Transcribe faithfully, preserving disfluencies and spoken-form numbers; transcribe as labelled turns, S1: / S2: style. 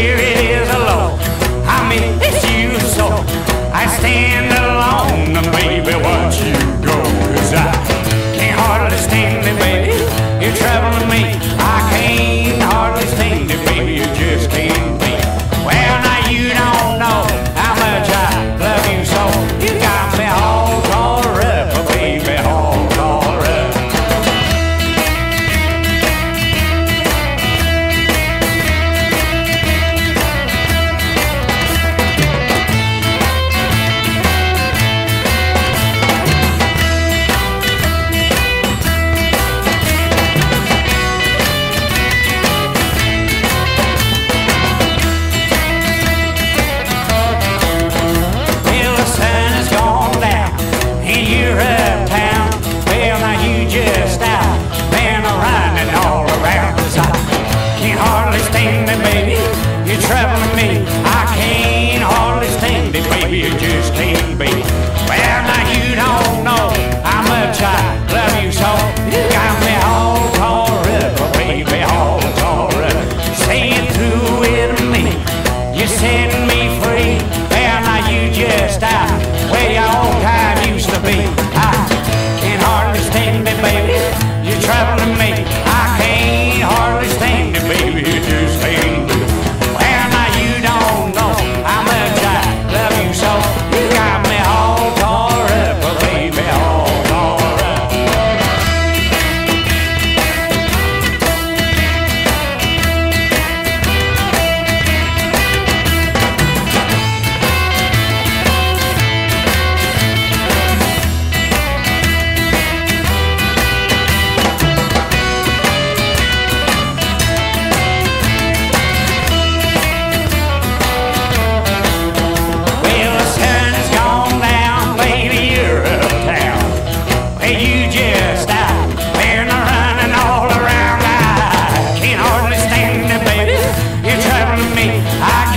S1: here it is alone. I miss you so. I stand alone, baby, watch you go. 'Cause I can't hardly stand it, baby. You're troubling me. I can't hardly stand it, baby. You just can't be. Well, now you don't know how much I love you so. You got me all tore up, baby, all tore up. Troubling me, I can't hardly stand it, baby, you just can't be. Well, now you don't know how much I love you so. You got me all tore up, baby, all tore up. Staying through with me, you're setting me free. Well, now you just out where your old time used to be. I can't hardly stand it, baby, you're troubling me. I can't hardly stand it, baby, you just can't be. I